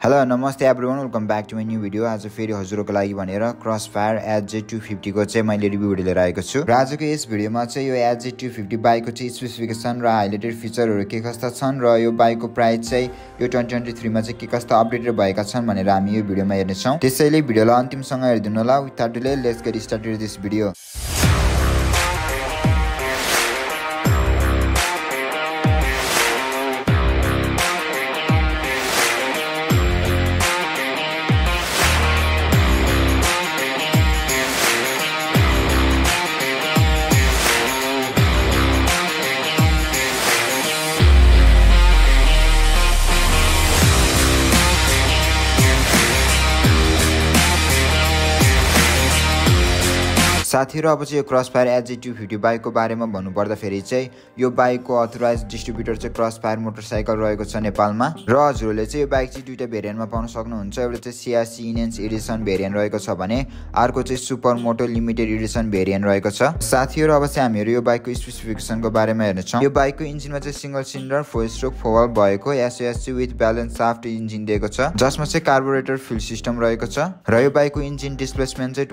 Hello नमस्ते everyone, welcome back to my new video. आज फेरि हजुरको लागि भनेर Crossfire HJ 250 को चाहिँ मैले रिभ्यू भिडियो लिएर आएको छु। र आजको यस भिडियोमा चाहिँ यो HJ 250 बाइकको चाहिँ स्पेसिफिकेसन र हाइलाइटेड फिचरहरू के कस्ता छन् र यो बाइकको प्राइस चाहिँ यो 2023 मा चाहिँ के कस्ता अपडेटेड भएका छन् भनेर हामी यो भिडियोमा हेर्नेछौँ। त्यसैले भिडियोलाई अन्तिमसँग हेरिदिनु होला। Without delay let's get started this video. साथीहरु, अब चाहिँ यो Crossfire HJ 250 बाइकको बारेमा भन्नुपर्दाखेरि चाहिँ यो बाइकको अथोराइज डिस्ट्रिब्युटर चाहिँ Crossfire मोटरसाइकल रहेको छ नेपालमा। र हजुरले चाहिँ यो बाइक चाहिँ दुईटा भेरिएन्टमा पाउन सक्नुहुन्छ। एउटा चाहिँ CRC एडिसन भेरिएन्ट रहेको छ भने अर्को चाहिँ Supermoto Limited Edition भेरिएन्ट रहेको छ। साथीहरु, अब चाहिँ हामीहरु यो बाइकको स्पेसिफिकेसनको बारेमा हेर्नेछौँ। यो बाइकको इन्जिनमा चाहिँ सिंगल सिलिन्डर 4 स्ट्रोक 4 वाल्भ भएको SOSC with balance shaft engine दिएको छ, जसमा चाहिँ कार्बुरेटर फ्युल सिस्टम रहेको छ। र यो बाइकको इन्जिन डिस्प्लेसमेन्ट चाहिँ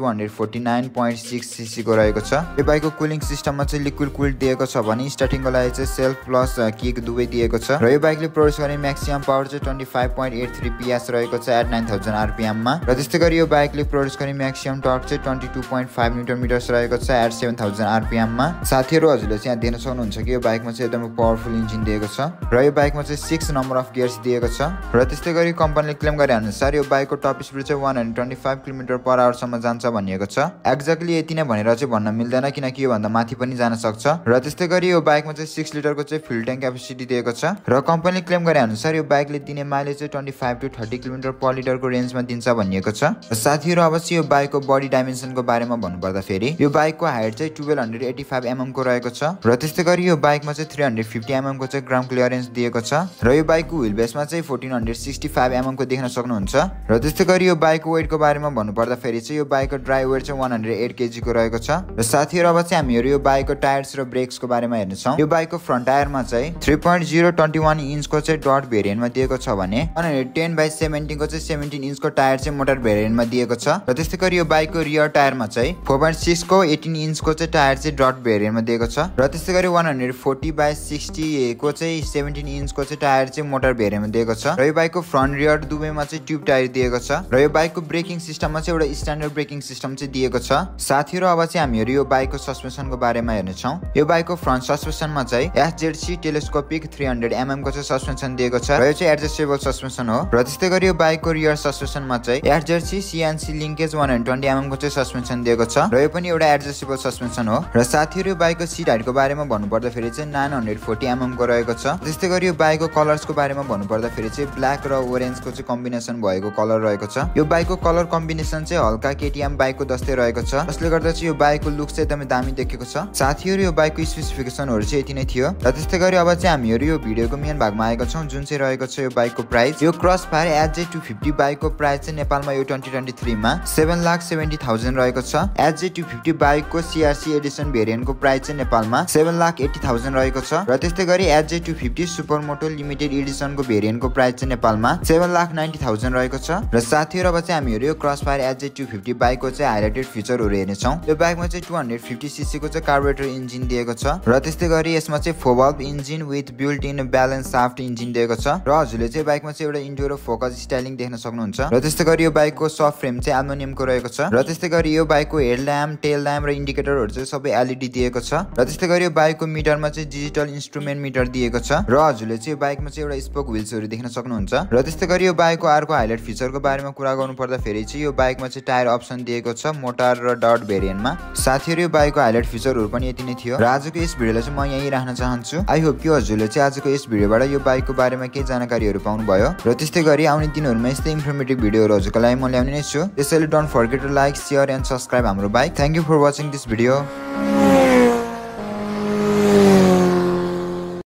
249.6 सीसी को रहेको छ। यो बाइकको कुलिङ सिस्टममा चाहिँ लिक्विड कुल्ड दिएको छ भने स्टार्टिङको लागि चाहिँ सेल्फ प्लस किक दुवै दिएको छ। र यो बाइकले प्रोड्युस गर्ने म्याक्सिमम पावर चाहिँ 25.83 PS रहेको छ एट 9000 RPM मा। र त्यस्तै गरी यो बाइकले प्रोड्युस गर्ने म्याक्सिमम टर्क चाहिँ 22.5 न्युटन मिटर्स रहेको छ एट 7000 RPM मा। साथीहरु, हजुरले चाहिँ यहाँ देख्न सक्नुहुन्छ कि यो बाइकमा चाहिँ एकदमै पावरफुल इन्जिन दिएको छ र यो बाइकमा चाहिँ 6 नम्बर अफ गियर्स दिएको छ। र त्यस्तै गरी कम्पनीले क्लेम गरे अनुसार यो बाइकको टप स्पिड चाहिँ 125 km/h सम्म जान्छ भनिएको छ। एक्ज्याक्टली यति नै भनेर चाहिँ भन्न मिल्दैन, किनकि यो भन्दा माथि पनि जान सक्छ। र त्यस्तै गरी यो बाइकमा चाहिँ 6 लिटरको चाहिँ फ्युल ट्याङ्क क्यापेसिटी दिएको छ। र कम्पनीले क्लेम गरे अनुसार यो बाइकले दिने माइलेज चाहिँ 25 to 30 km/l को रेन्जमा दिन्छ भनिएको छ। साथीहरु, अब चाहिँ यो बाइकको बडी डाइमेन्सनको बारेमा भन्नुपर्दाखेरि यो बाइकको हाइट चाहिँ 1285 mm को रहेको छ। र त्यस्तै गरी यो बाइकमा चाहिँ 350 mm को चाहिँ ग्राउन्ड क्लियरेन्स दिएको छ। र यो बाइकको व्हील बेसमा चाहिँ 1465 mm को देख्न सक्नुहुन्छ। र त्यस्तै गरी यो बाइकको वेटको बारेमा भन्नुपर्दाखेरि चाहिँ यो बाइकको ड्राई वेट चाहिँ 108 kg को रहेको छ। र साथीहरु, अब चाहिँ हामीहरु यो बाइकको टायर्स र ब्रेक्सको बारेमा हेर्नेछौँ। यो बाइकको फ्रन्ट टायरमा चाहिँ 3.021 इन्चको चाहिँ डट भेरिएन्टमा दिएको छ भने 110/17 को चाहिँ 17 इन्चको टायर चाहिँ मोटर भेरिएन्टमा दिएको छ। र त्यस्तै गरी यो बाइकको रियर टायरमा चाहिँ 4.6 को 18 इन्चको चाहिँ टायर चाहिँ डट भेरिएन्टमा दिएको छ। र त्यस्तै गरी 140/60 को चाहिँ 17 इन्चको चाहिँ टायर चाहिँ मोटर भेरिएन्टमा दिएको छ। र यो बाइकको फ्रन्ट रियर दुवैमा चाहिँ ट्युब टायर दिएको छ। र यो बाइकको ब्रेकिङ सिस्टममा चाहिँ एउटा स्ट्यान्डर्ड ब्रेकिङ सिस्टम चाहिँ दिएको छ। साथीहरु, अब चाहिँ हामीहरु यो बाइकको सस्पेन्सनको बारेमा हेर्नेछौँ। यो बाइकको फ्रन्ट सस्पेन्सनमा चाहिँ SZC Telescopic 300 mm को चाहिँ सस्पेन्सन दिएको छ र यो चाहिँ एडजस्टेबल सस्पेन्सन हो। र त्यस्तै गरी यो बाइकको रियर सस्पेन्सनमा चाहिँ SZC CNC लिnkage 120 mm को चाहिँ सस्पेन्सन दिएको छ र यो पनि एउटा एडजस्टेबल सस्पेन्सन हो। र साथीहरु, यो बाइकको सिट हाइटको बारेमा भन्नुपर्दाखेरि चाहिँ 940 mm को रहेको छ। त्यस्तै गरी यो बाइकको कलर्सको बारेमा भन्नुपर्दाखेरि चाहिँ ब्ल्याक र ओरेन्जको चाहिँ कम्बिनेसन भएको कलर रहेको छ। यो बाइकको कलर कम्बिनेसन चाहिँ हल्का KTM बाइकको जस्तै रहेको छ, जसले गर्दा चाहिँ यो बाइकको लुक चाहिँ एकदमै दामी देखेको छ। साथीहरु, यो बाइकको स्पेसिफिकेसनहरु चाहिँ यति नै थियो। र त्यस्तै गरी अब चाहिँ हामीहरु यो भिडियोको मेन भागमा आएका छौँ, जुन चाहिँ रहेको छ यो बाइकको प्राइस। यो Crossfire HJ 250 बाइकको प्राइस चाहिँ नेपालमा यो 2023 मा 7,70,000 रहेको छ। HJ 250 बाइकको CRC एडिसन भेरिएन्टको प्राइस चाहिँ नेपालमा 7,80,000 रहेको छ। र त्यस्तै गरी HJ 250 Supermoto Limited Edition को भेरिएन्टको प्राइस चाहिँ नेपालमा 7,90,000 रहेको छ। र साथीहरु, अब चाहिँ हामीहरु यो Crossfire HJ 250 बाइकको चाहिँ हाइलाइटेड फिचरहरु हेर्नेछौँ। यो बाइकमा चाहिँ 250 cc को चाहिँ कार्बुरेटर इन्जिन दिएको छ। र त्यस्तै गरी यसमा चाहिँ 4 valve engine with built in balance shaft engine दिएको छ। र हजुरले चाहिँ बाइकमा चाहिँ एउटा इन्टेरियर फोकस स्टाइलिङ देख्न सक्नुहुन्छ। र त्यस्तै गरी यो बाइकको सब फ्रेम चाहिँ एल्युमिनियमको रहेको छ। र त्यस्तै गरी यो बाइकको हेडल्याम्प, टेल ल्याम्प र इन्डिकेटरहरु चाहिँ सबै LED दिएको छ। र त्यस्तै गरी यो बाइकको मिटरमा चाहिँ डिजिटल इन्स्ट्रुमेन्ट मिटर दिएको छ। र हजुरले चाहिँ बाइकमा चाहिँ एउटा स्पोक व्हील्सहरु देख्न सक्नुहुन्छ। र त्यस्तै गरी यो बाइकको अर्को हाइलाइट फिचरको बारेमा कुरा गर्नु पर्दाखेरि चाहिँ यो बाइकमा चाहिँ टायर अप्सन दिएको छ मोटर र डट भेरिएन्टमा। साथीहरु, यो बाइकको हाइलाइट फिचरहरु पनि यति नै थियो। र आजको यस भिडियोलाई चाहिँ म यही राख्न चाहन्छु। आई होप कि हजुरले चाहिँ आजको यस भिडियोबाट यो बाइकको बारेमा केही जानकारीहरु पाउनु भयो। र त्यस्तै गरी आउने दिनहरुमा यस्तै इन्फर्मेटिभ भिडियोहरु हजुरको लागि म ल्याउने नै छु। त्यसैले don't forget to like, share and subscribe हाम्रो bike. Thank you for watching this video.